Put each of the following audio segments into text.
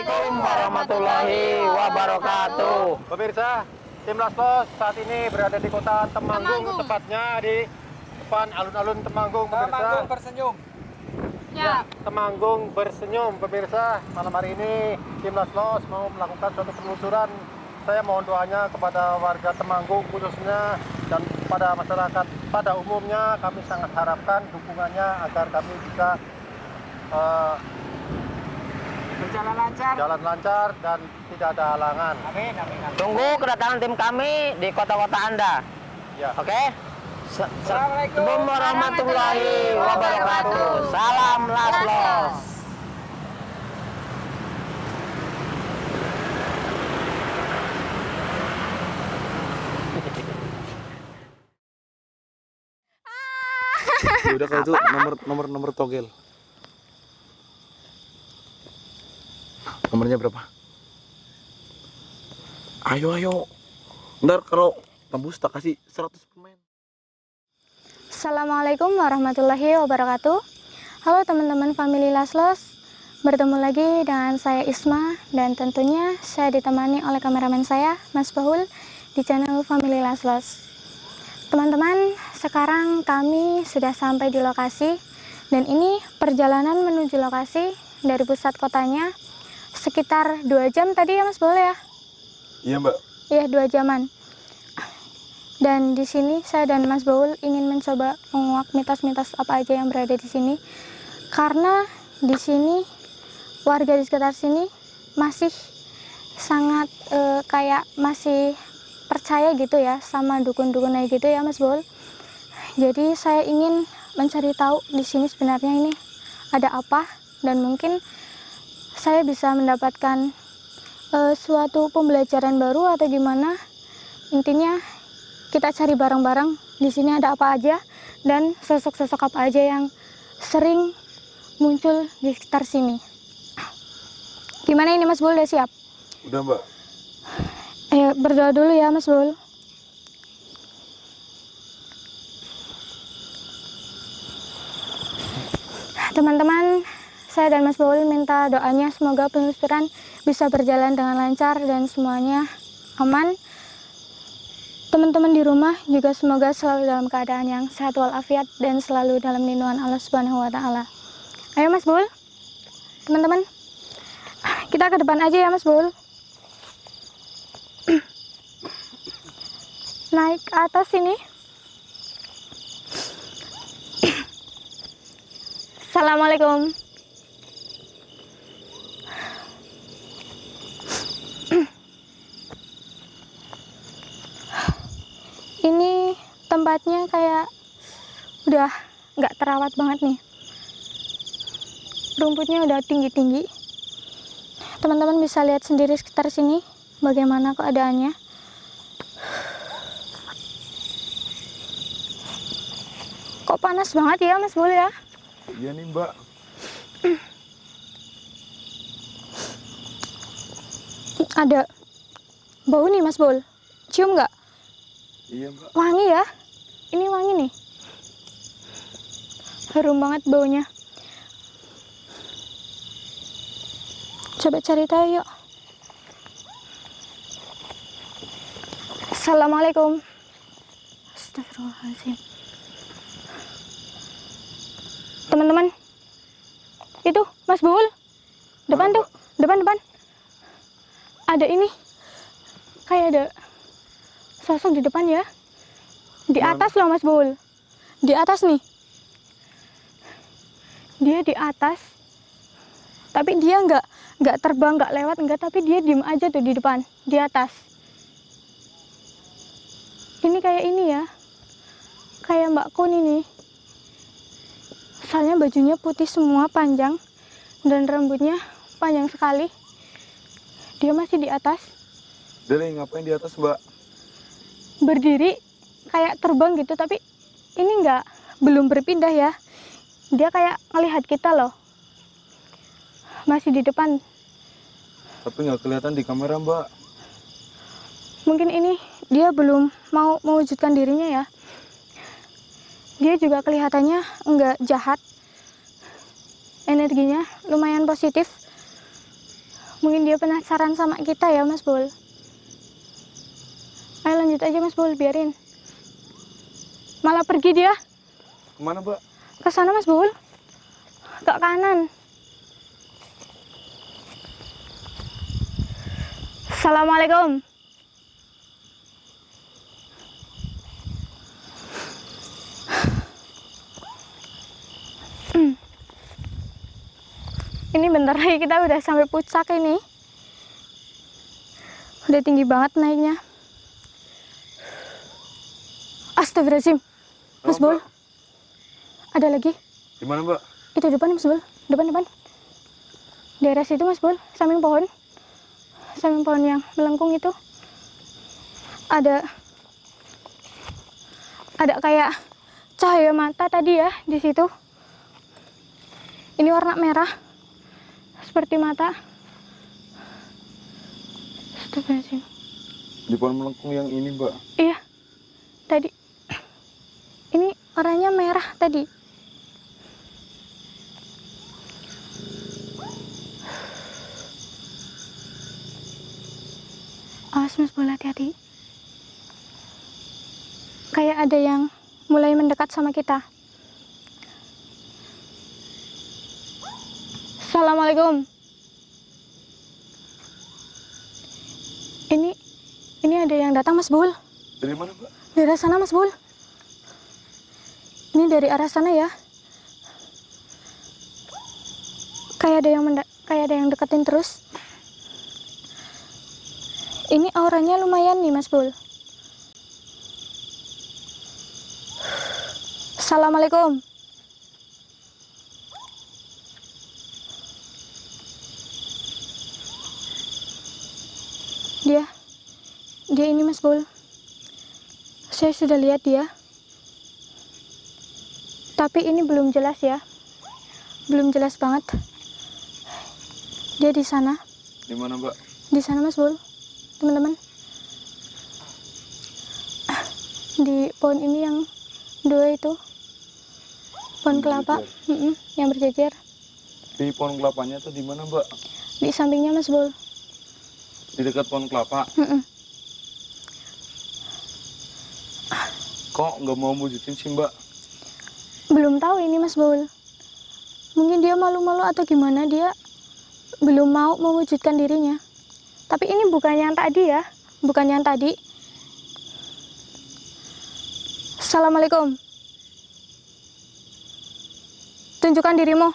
Assalamualaikum warahmatullahi wabarakatuh. Pemirsa, tim Laslos saat ini berada di kota Temanggung, tepatnya di depan alun-alun Temanggung, pemirsa. Temanggung bersenyum. Ya, Temanggung bersenyum, pemirsa. Malam hari ini tim Laslos mau melakukan suatu penelusuran. Saya mohon doanya kepada warga Temanggung khususnya dan pada masyarakat pada umumnya. Kami sangat harapkan dukungannya agar kami bisa berjalan lancar dan tidak ada halangan. Amin, amin, amin. Tunggu kedatangan tim kami di kota-kota Anda. Ya. Oke? Assalamualaikum warahmatullahi wabarakatuh. Salam Laslos. Ya udah kalau itu nomor togel. Nomornya berapa? Ayo. Ntar kalau tembus tak kasih 100 permen. Assalamualaikum warahmatullahi wabarakatuh. Halo teman-teman family Laslos. Bertemu lagi dengan saya Isma dan tentunya saya ditemani oleh kameramen saya Mas Bahul di channel Family Laslos. Teman-teman, sekarang kami sudah sampai di lokasi dan ini perjalanan menuju lokasi dari pusat kotanya sekitar 2 jam tadi ya Mas Bahul ya? Iya Mbak. Iya, 2 jaman. Dan di sini saya dan Mas Bahul ingin mencoba menguak mitos-mitos apa aja yang berada di sini. Karena di sini warga di sekitar sini masih sangat kayak masih percaya gitu ya sama dukun-dukunnya gitu ya Mas Bahul. Jadi saya ingin mencari tahu di sini sebenarnya ini ada apa dan mungkin saya bisa mendapatkan suatu pembelajaran baru atau gimana. Intinya kita cari bareng-bareng di sini ada apa aja dan sosok-sosok apa aja yang sering muncul di sekitar sini. Gimana ini Mas Bahul, udah siap? Udah Mbak. Ayo berdoa dulu ya Mas Bahul. Teman-teman, saya dan Mas Bahul minta doanya semoga penelusuran bisa berjalan dengan lancar dan semuanya aman. Teman-teman di rumah juga semoga selalu dalam keadaan yang sehat walafiat dan selalu dalam lindungan Allah Subhanahu wa taala. Ayo Mas Bahul. Teman-teman, kita ke depan aja ya Mas Bahul. Naik ke atas sini. Assalamualaikum. Ini tempatnya kayak udah nggak terawat banget nih. Rumputnya udah tinggi-tinggi. Teman-teman bisa lihat sendiri sekitar sini bagaimana keadaannya. Kok panas banget ya Mas Bahul ya? Iya nih Mbak. Ada bau nih Mas Bahul. Cium nggak? Iya Mbak. Wangi ya? Ini wangi nih. Harum banget baunya. Coba cari tahu yuk. Assalamualaikum. Astagfirullahaladzim. Teman-teman, itu Mas Bahul, depan tuh, depan. Ada ini, kayak ada sosok di depan ya. Di atas loh Mas Bahul, di atas nih. Dia di atas, tapi dia nggak terbang, nggak lewat, nggak, tapi dia diem aja tuh di depan, di atas. Ini kayak ini ya, kayak Mbak Kun ini. Soalnya bajunya putih semua, panjang, dan rambutnya panjang sekali. Dia masih di atas. Dia lagi ngapain di atas Mbak? Berdiri, kayak terbang gitu, tapi ini belum berpindah ya. Dia kayak ngelihat kita loh. Masih di depan. Tapi nggak kelihatan di kamera Mbak. Mungkin ini dia belum mau mewujudkan dirinya ya. Dia juga kelihatannya enggak jahat. Energinya lumayan positif. Mungkin dia penasaran sama kita ya Mas Bul. Ayo lanjut aja Mas Bul, biarin. Malah pergi dia. Kemana, Mbak? Ke sana Mas Bul. Ke kanan. Assalamualaikum. Ini bentar lagi kita udah sampai puncak ini. Udah tinggi banget naiknya. Astagfirullahaladzim. Mas Bul. Ada lagi. Di mana, Mbak? Itu depan Mas Bul. Depan. Daerah situ Mas Bul, samping pohon. Samping pohon yang melengkung itu. Ada kayak cahaya mata tadi ya di situ. Ini warna merah. Seperti mata. Astagfirullahaladzim. Di pohon melengkung yang ini, Mbak. Iya. Tadi. Ini warnanya merah tadi. Awas Mas Bul, hati-hati. Kayak ada yang mulai mendekat sama kita. Assalamualaikum. Ini ada yang datang Mas Bul. Dari mana, Mbak? Dari arah sana Mas Bul. Ini dari arah sana ya. Kayak ada yang deketin terus. Ini auranya lumayan nih Mas Bul. Assalamualaikum. Dia ini Mas Bul. Saya sudah lihat dia. Tapi ini belum jelas ya. Belum jelas banget. Dia di sana. Di mana, Mbak? Di sana Mas Bul. Teman-teman. Di pohon ini yang dua itu. Pohon kelapa. Yang berjejer. Di pohon kelapanya tuh di mana, Mbak? Di sampingnya Mas Bul. Di dekat pohon kelapa. Kok nggak mau wujudin sih, Mbak? Belum tahu ini Mas Bul. Mungkin dia malu-malu atau gimana, dia belum mau mewujudkan dirinya. Tapi ini bukan yang tadi ya. Bukan yang tadi. Assalamualaikum. Tunjukkan dirimu.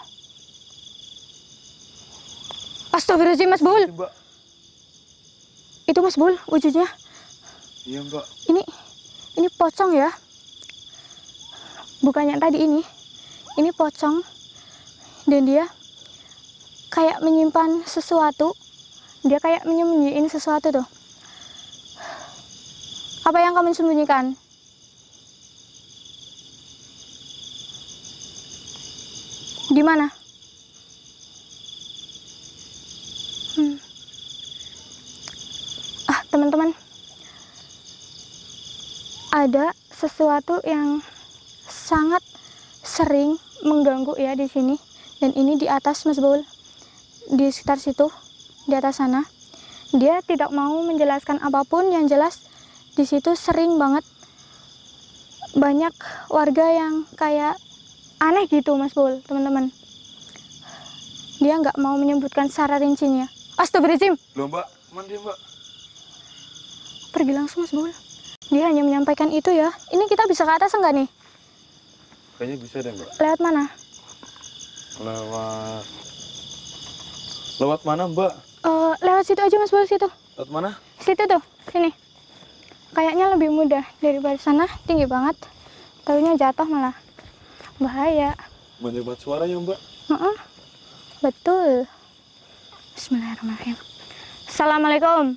Astagfirullahaladzim Mas Bul. Mbak. Itu Mas Bul wujudnya. Iya, Mbak. Ini pocong ya. Bukan yang tadi ini. Ini pocong. Dan dia kayak menyimpan sesuatu. Dia kayak menyembunyiin sesuatu tuh. Apa yang kamu sembunyikan? Di mana? Teman-teman. Ada sesuatu yang sangat sering mengganggu ya di sini, dan ini di atas Mas Bul, di sekitar situ, di atas sana. Dia tidak mau menjelaskan apapun, yang jelas di situ sering banget banyak warga yang kayak aneh gitu Mas Bul, teman-teman. Dia nggak mau menyebutkan secara rincinya. Astagfirullahaladzim. Loh, Mbak, mana dia, Mbak? Pergi langsung Mas Bul. Dia hanya menyampaikan itu ya. Ini kita bisa ke atas enggak nih? Kayaknya bisa deh, Mbak. Lewat mana? Lewat mana, Mbak? Lewat situ aja Mas Bul, situ. Lewat mana? Situ tuh, sini. Kayaknya lebih mudah daripada sana, tinggi banget. Taunya jatuh malah. Bahaya. Banyak banget suaranya, Mbak. Betul. Bismillahirrahmanirrahim. Assalamualaikum.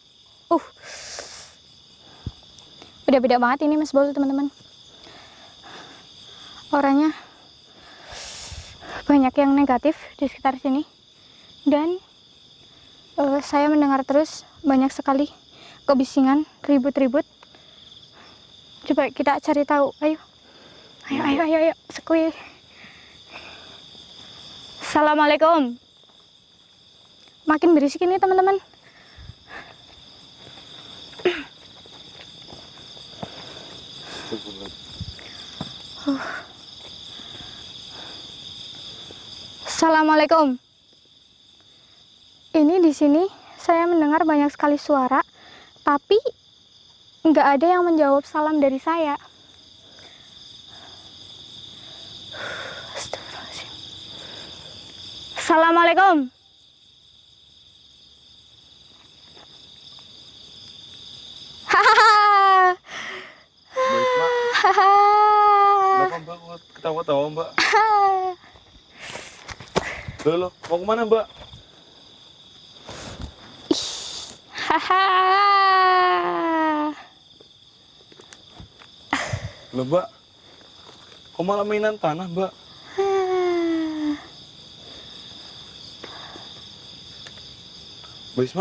Udah beda banget ini Mas Bul, teman-teman. Orangnya banyak yang negatif di sekitar sini. Dan saya mendengar terus banyak sekali kebisingan, ribut-ribut. Coba kita cari tahu. Ayo. Sekui. Assalamualaikum. makin berisik ini teman-teman. Assalamualaikum. Ini di sini saya mendengar banyak sekali suara, tapi nggak ada yang menjawab salam dari saya. Astagfirullahaladzim. Assalamualaikum. Hahaha. Baik, Mbak. Hahaha. Kenapa Mbak kok ketawa-tawa, Mbak? Loh, mau kemana, Mbak? Hahaha. Loh, Mbak. Kok malah mainan tanah, Mbak? Mbak Isma.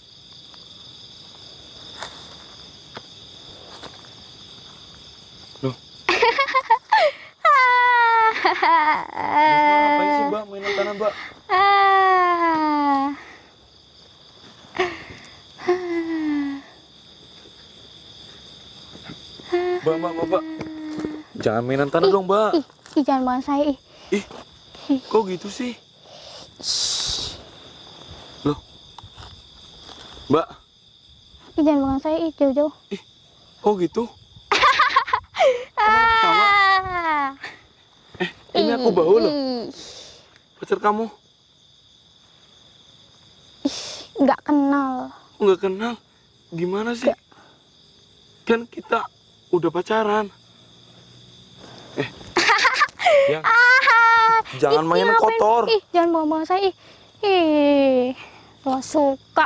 Loh. Ngapain sih, Mbak? Mainan tanah, Mbak? Mbak. Jangan mainan tanah dong, Mbak. Ih, jangan bangun saya, ih. Ih, kok gitu sih? Loh. Mbak. Ih, jangan bangun saya, ih, jauh-jauh. Ih, kok gitu? Kenapa ketawa? Ini aku bau loh. Pacar kamu? Nggak kenal. Nggak kenal? Gimana sih? Kan kita udah pacaran. Ya. Jangan mainan kotor. Ih, jangan bawa-bawa saya, ih. Ih, gak suka.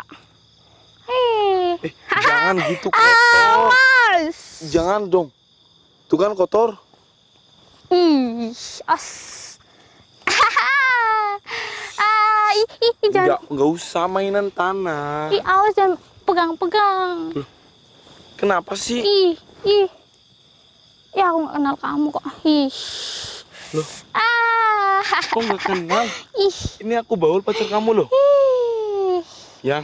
Jangan gitu kotor. Mas. Jangan dong. Tuh kan kotor. Ih, jangan. Nggak usah mainan tanah. Ih, awas jangan pegang-pegang. Kenapa sih? Ih. Ya, aku nggak kenal kamu kok. Ih. Loh. Kok nggak kenal? Ih. Ini aku baul pacar kamu loh. Ih. Yang.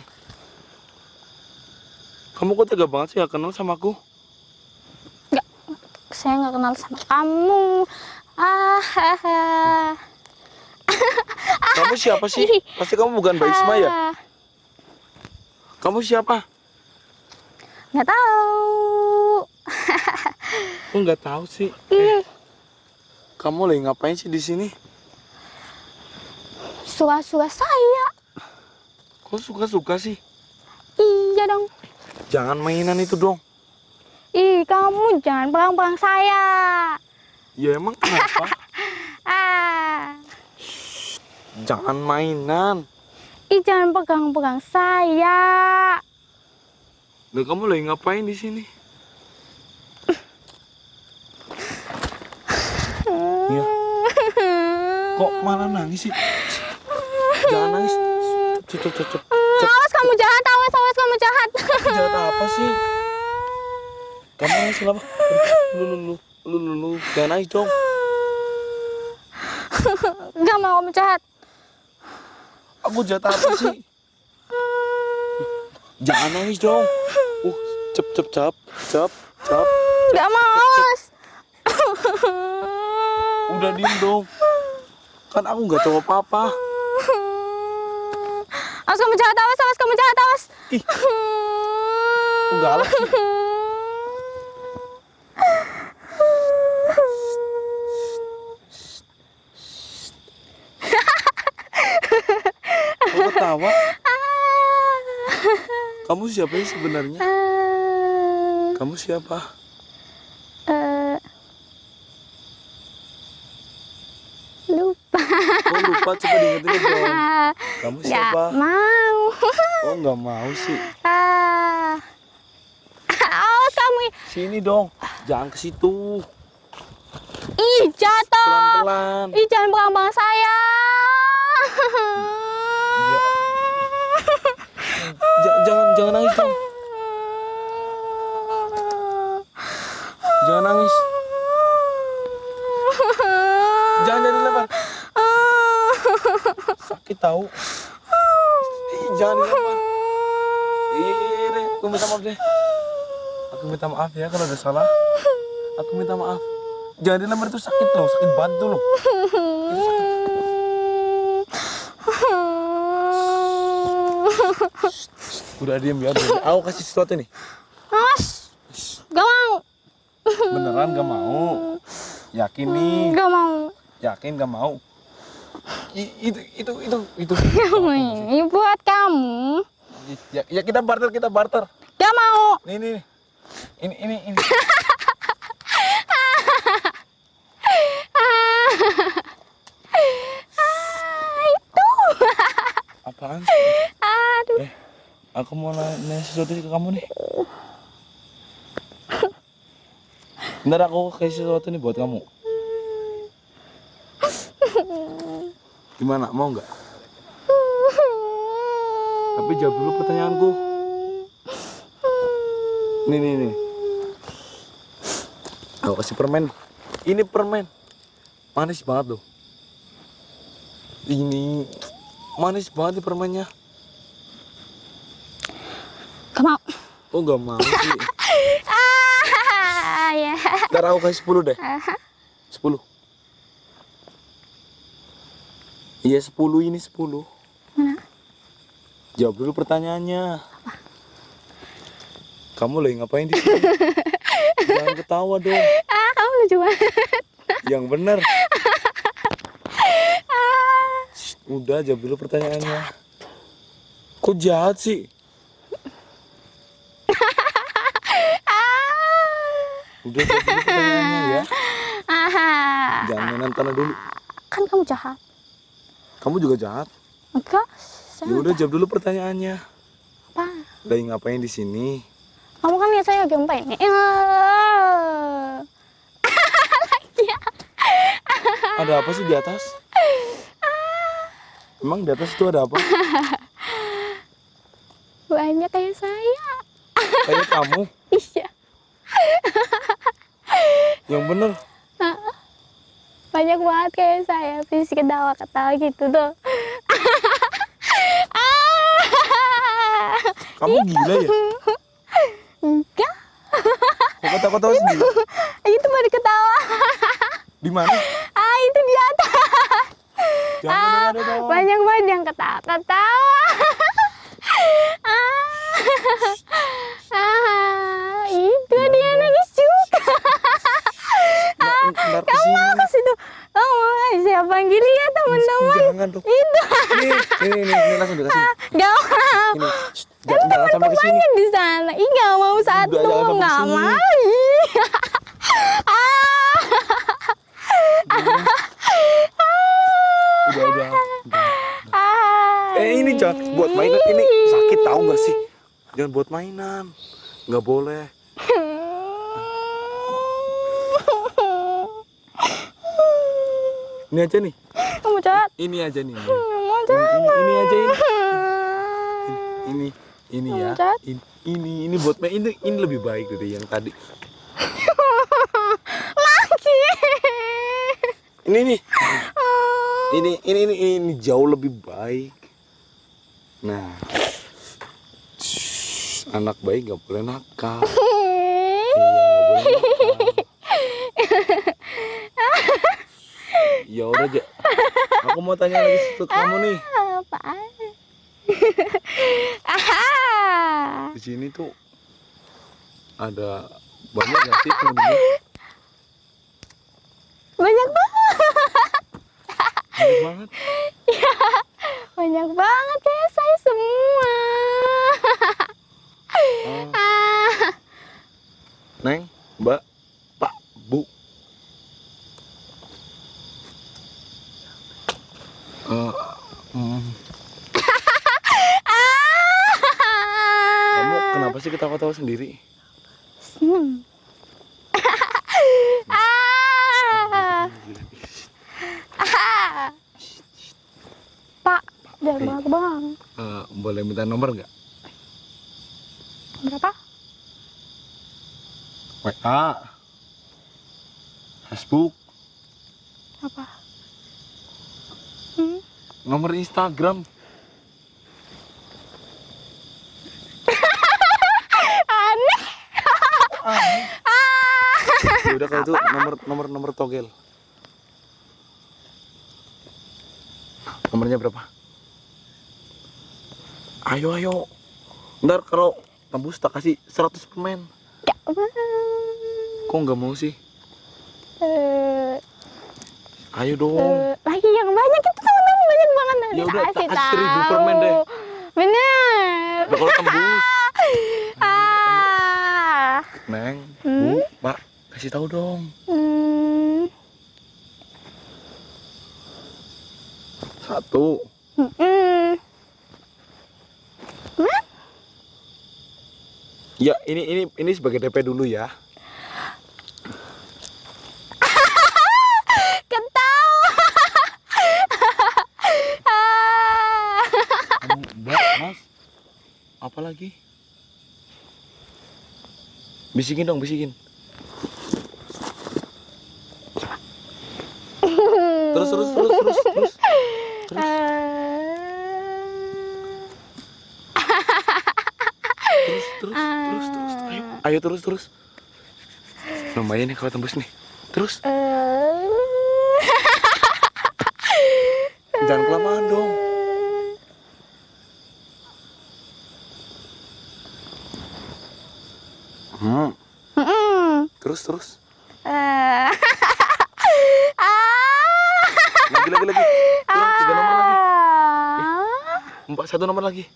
Kamu kok tega banget sih nggak kenal sama aku? Nggak, saya nggak kenal sama kamu. Kamu siapa sih? Pasti kamu bukan Mbak Isma ya? Kamu siapa? Nggak tahu. Aku nggak tahu sih. Kamu lagi ngapain sih di sini? Suka-suka saya. Kok suka-suka sih? Iya dong. Jangan mainan itu dong. Ih, kamu jangan pegang-pegang saya. Ya emang kenapa? Jangan mainan. Ih, jangan pegang-pegang saya. Loh, kamu lagi ngapain di sini? Ya. Kok malah nangis sih? Jangan nangis. Cep. Awas kamu jahat, awas kamu jahat. Jahat apa sih? Kamu nangis kenapa? Lu. Jangan nangis dong. Gak mau kamu jahat. Aku jahat apa sih? Jangan nangis dong. Cep. Gak mau, awas. Udah diem dong. Kan aku nggak tahu apa-apa. Awas kamu jahat, awas kamu jahat, awas. Ih. Aku galak sih. Kok ketawa? Kamu siapa sih sebenarnya? Kamu siapa? Lupa. Oh lupa, coba diingetin dong. Kamu siapa? Gak mau. Oh nggak mau sih. Awas kamu. Sini dong, jangan ke situ. Ih, jatuh. Pelan-pelan. Ih, jangan pegang-pegang saya. Jangan nangis dong. Jangan nangis. Jangan dilempar. Sakit tahu. jangan di kamar. Iya deh, aku minta maaf deh. Aku minta maaf ya kalau ada salah. Aku minta maaf. Jangan di lemari itu sakit loh, sakit banget tuh loh. Itu sakit. Udah diam ya, aku kasih sesuatu nih. Mas, gak mau. Beneran gak mau? Yakin nih? Gak mau. Yakin gak mau? Itu. Ini buat kamu. Ya kita barter. Gak mau. Nih. Ini. Itu. Apaan sih? Aduh. Aku mau nanya sesuatu ke kamu nih. Bentar, aku kasih sesuatu nih buat kamu. Gimana, mau nggak? Tapi jawab dulu pertanyaanku. Nih. Aku kasih permen. Ini permen. Manis banget loh. Ini manis banget nih permennya. Gak mau. Oh, nggak mau sih. Ya. Ntar aku kasih 10 deh. 10. Iya 10, ini 10. Mana? Jawab dulu pertanyaannya. Kamu lagi ngapain di sini? Jangan ketawa dong. Kamu lucu banget. Yang bener. Udah, jawab dulu pertanyaannya. Kok jahat sih? Udah, jawab dulu pertanyaannya ya. Jangan mainan tanah dulu. Kan kamu jahat. Kamu juga jahat. Enggak. Ya udah, jawab dulu pertanyaannya. Apa? Lagi ngapain di sini? Kamu kan lihat saya lagi ngapain nih? Ada apa sih di atas? Emang di atas itu ada apa? Banyak kayak saya. Kayak kamu? Iya. Yang bener. Banyak banget kayak saya. Terus ketawa-ketawa gitu tuh. Kamu gila ya? Enggak. Kok ketawa-ketawa sendiri? Itu baru ketawa. Di mana? Itu di atas. Jangan ada dong. Banyak banget yang ketawa-ketawa. Itu dia nangis juga. Ntar Kamu kesini. mau ke situ? Kamu mau saya panggil ya teman-teman. Jangan dong. Itu. Ini langsung dikasih. Gak mau. Ini. Jangan sampai kesini. Banyak di sana. Ih, gak mau satu. Udah, jangan sampai Gak kesini. mau. Udah. Ini jangan buat mainan. Ini sakit tahu nggak sih? Jangan buat mainan. Nggak boleh. Ini aja nih. Kamu jahat. Ini aja nih. Mau jahat. Ini aja ini. Ini ya. Cat. Ini buat main. Ini lebih baik dari yang tadi. Lagi. Ini nih. Ini jauh lebih baik. Nah, anak baik nggak boleh nakal. Iya, nggak boleh nakal. Ya udah aja. Aku mau tanya lagi ke kamu nih. Apaan? Di sini tuh ada banyak nggak sih penghuni? Banyak banget. Banyak banget. Ya, banyak banget kayak saya semua. Neng, Mbak, Pak, Bu. Kamu kenapa sih ketawa-tawa sendiri? Seneng. Pak, jangan banget bang. Boleh minta nomor nggak? Berapa? WA, Facebook, Apa? nomor Instagram. udah kalau itu nomor togel. Nomornya berapa? Ayo. Ntar kalau tembus tak kasih 100 permen. Gak mau. Kok nggak mau sih? Ayo dong. Lagi yang banyak itu teman-teman banyak banget. Ya udah, Kasih tak kasih 1000 permen deh. Bener. Udah kalau tembus. Ah. Neng, Bu, Pak, kasih tahu dong. Hmm. 1. Ya, ini sebagai DP dulu ya. Ketawa. Mbak, Mas, apa lagi? Bisikin dong, bisikin. Terus. Terus. Ayo terus. Lumayan nih kalau tembus nih. Terus. Jangan kelamaan dong. Terus. Lagi. Kurang 3 nomor lagi. 1 nomor lagi.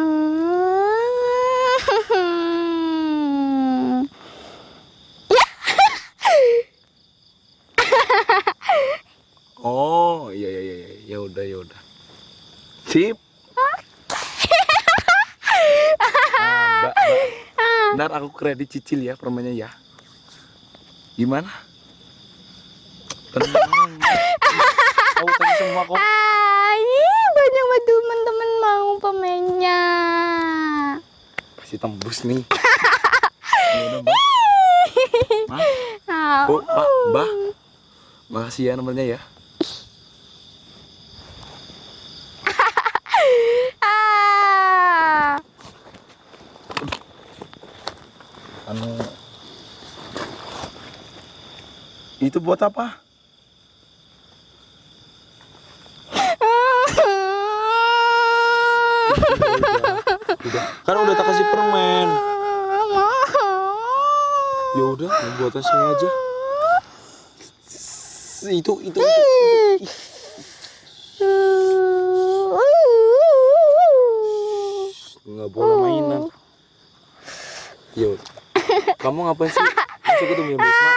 Oh, iya. Ya udah. Sip. Mbak. Ntar aku kredit cicil ya permennya ya. Gimana? Tenang. Tahu tadi semua kok. Banyak banget teman-teman mau permennya. Pasti tembus nih. Ya udah, Mbak. Mas. Oh, Pak, Mbak. Makasih ya nomornya ya. Itu buat apa? Kan udah tak kasih permen. Ya udah, buatan saya aja. Itu. Nggak boleh mainan. Yo, kamu ngapain sih? Masuk ke dunia Bisma.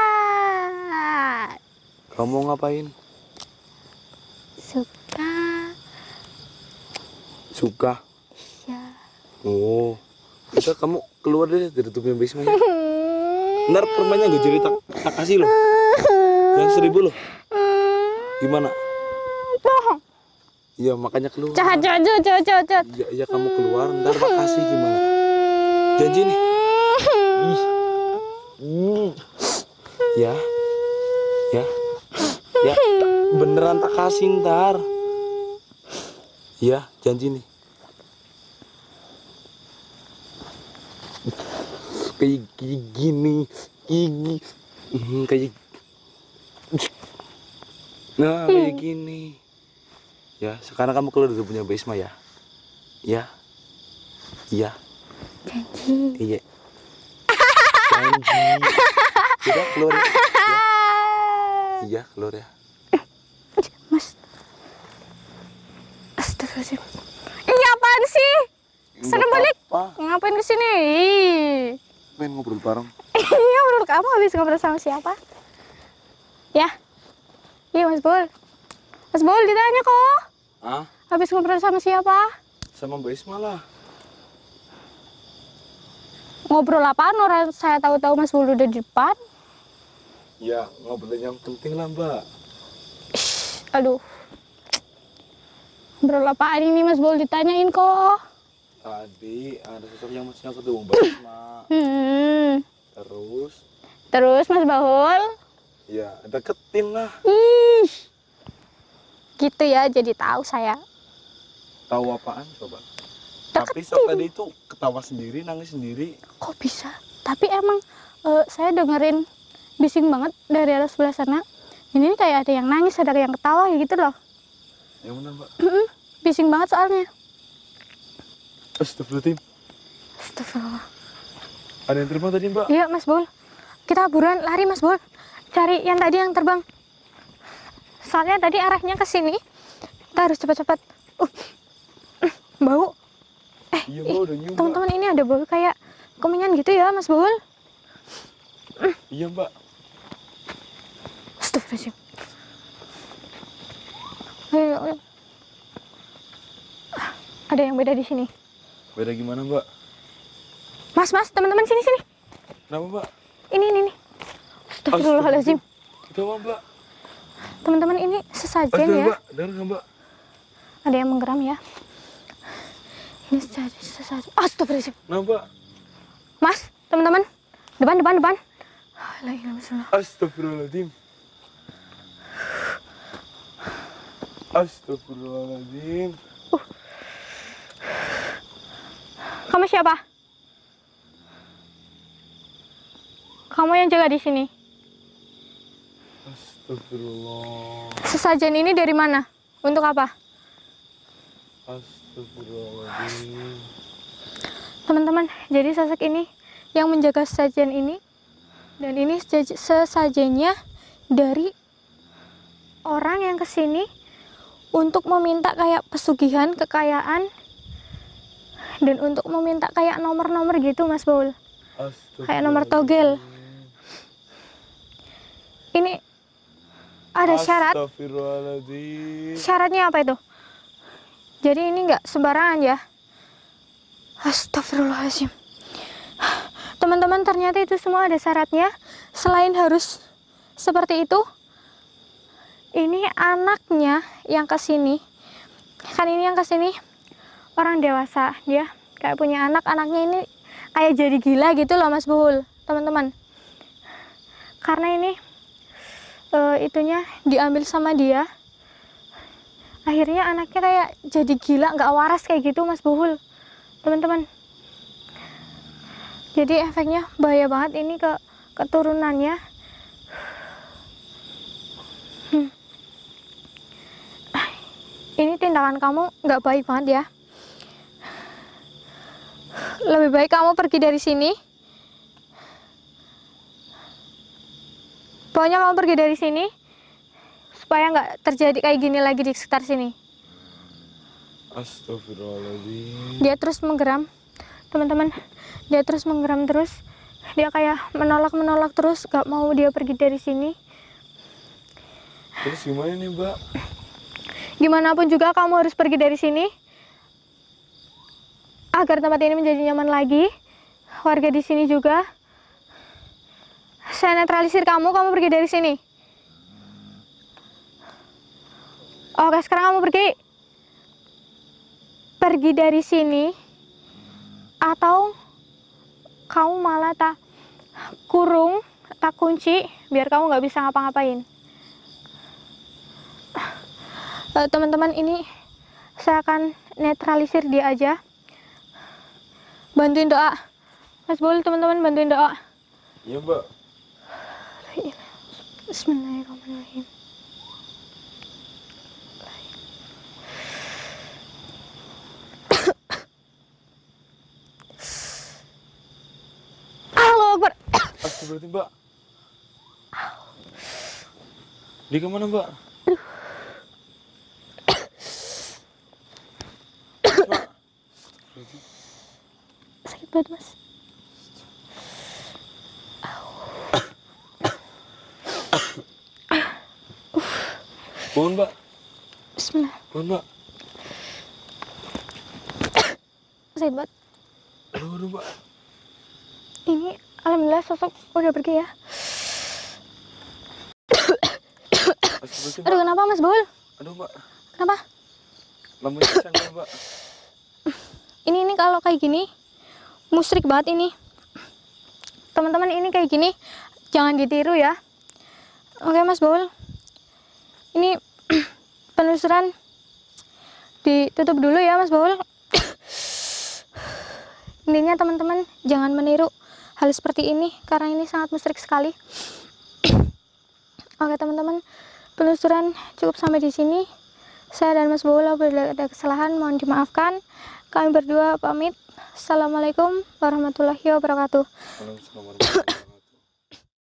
Kamu ngapain? Suka. Ya. Oh, udah kamu keluar deh dari dunia Bisma ya. Ntar permennya gak jadi tak kasih loh. Yang 1000 loh. Gimana? Bohong. Iya makanya keluar. Jahat. Iya kamu keluar, ntar tak kasih gimana? Janji nih. Ya. Beneran tak kasih ntar. Ya, janji nih. Kayak gini. Kayak. Nah, kayak gini. Ya, sekarang kamu keluar dari punya Bisma ya. Ya. Iya. Janji. Iya. Janji. Udah keluar ya. Iya, keluar ya. Mas. Astagfirullahaladzim. Ini apaan sih? Sana balik. Ngapain kesini? Pengen ngobrol bareng. Iya, menurut kamu habis ngobrol sama siapa? Ya. Iya, Mas Bul. Mas Bul ditanya kok. Ah? Habis ngobrol sama siapa? Sama Mbak Isma lah. Ngobrol apaan? Orang saya tahu-tahu Mas Bul udah di depan. Ya, ngobrol yang penting lah, Mbak. Aduh. Ngobrol apaan ini Mas Bul ditanyain kok. Tadi ada sosok yang mestinya ketemu Mbak Isma. Terus Mas Bahul? Ya, deketin lah. Ih. Gitu ya, jadi tahu saya. Tahu apaan coba? Deketin. Tapi sok tadi itu ketawa sendiri, nangis sendiri. Kok bisa? Tapi emang saya dengerin bising banget dari arah sebelah sana. Ini kayak ada yang nangis, ada yang ketawa gitu loh. Yang benar, Mbak. Bising banget soalnya. Astagfirullahaladzim. Astagfirullah. Ada yang terbang tadi, Mbak? Iya, Mas Bol. Kita buruan lari, Mas Bol. Cari yang tadi yang terbang. Soalnya tadi arahnya ke sini. Kita harus cepat-cepat. Bau. Iya, Mbak, udah nyium, Mbak. Teman-teman, ini ada bau kayak kumingan gitu ya, Mas Bol. Iya, Mbak. Astagfirullahaladzim. Ayo. Ada yang beda di sini. Beda gimana, Mbak? Mas, teman-teman sini. Kenapa, Mbak? Ini. Astagfirullahaladzim. Itu apa, Mbak? Teman-teman, ini sesajen Astaga, ya. Mbak. Dengar nggak, Mbak? Ada yang menggeram ya. Ini sesajen. Astagfirullahaladzim. Kenapa, Mbak? Mas, teman-teman. Depan. La ilaha illallah. Astagfirullahaladzim. Astagfirullahaladzim. Kamu siapa? Kamu yang jaga di sini. Astagfirullah. Sesajen ini dari mana? Untuk apa? Astagfirullahaladzim. Teman-teman, jadi sosok ini yang menjaga sesajen ini. Dan ini sesajennya dari orang yang kesini untuk meminta kayak pesugihan, kekayaan, dan untuk meminta kayak nomor-nomor gitu, Mas Baul. Kayak nomor togel. Ini ada syarat. Astagfirullahaladzim. Syaratnya apa itu? Jadi ini nggak sembarangan ya. Astagfirullahaladzim. Teman-teman, ternyata itu semua ada syaratnya. Selain harus seperti itu, ini anaknya yang kesini. Kan ini yang kesini orang dewasa, dia kayak punya anaknya ini kayak jadi gila gitu loh, Mas Buhul, teman-teman. Karena ini itunya diambil sama dia, akhirnya anaknya kayak jadi gila, nggak waras kayak gitu, Mas Buhul, teman-teman. Jadi efeknya bahaya banget ini ke keturunannya. Ini tindakan kamu nggak baik banget ya. Lebih baik kamu pergi dari sini. Pokoknya kamu pergi dari sini supaya nggak terjadi kayak gini lagi di sekitar sini. Astagfirullahaladzim. Dia terus menggeram, teman-teman. Dia terus menggeram terus. Dia kayak menolak terus, nggak mau dia pergi dari sini. Terus gimana nih, Mbak? Gimana pun juga kamu harus pergi dari sini agar tempat ini menjadi nyaman lagi. Warga di sini juga. Saya netralisir kamu pergi dari sini. Oke, sekarang kamu pergi. Pergi dari sini atau kamu malah tak kurung, tak kunci biar kamu nggak bisa ngapa-ngapain. Teman-teman, ini saya akan netralisir dia aja. Bantuin doa, Mas Bol, teman-teman, bantuin doa. Iya, Mbak. Bismillahirrahmanirrahim. Allahu Akbar. Astagfirullahaladzim, Mbak. Di kemana, Mbak? Sakit banget, Mas. Bangun, Mbak. Bismillah. Bangun, Mbak. Sakit banget. Aduh, Mbak. Ini alhamdulillah sosok udah pergi ya. Astagfirullahaladzim, Aduh, Mbak. kenapa, Mas Bol? Aduh, Mbak. Kenapa? Lambungnya kesenggol, Mbak. Ini kalau kayak gini musyrik banget ini. Teman-teman, ini kayak gini jangan ditiru ya. Oke, Mas Bol. Ini penelusuran ditutup dulu ya, Mas Bol. Intinya teman-teman jangan meniru hal seperti ini karena ini sangat musyrik sekali. Oke teman-teman, penelusuran cukup sampai di sini. Saya dan Mas Baul apabila ada kesalahan mohon dimaafkan. Kami berdua pamit. Assalamualaikum warahmatullahi wabarakatuh. Waalaikumsalam warahmatullahi wabarakatuh.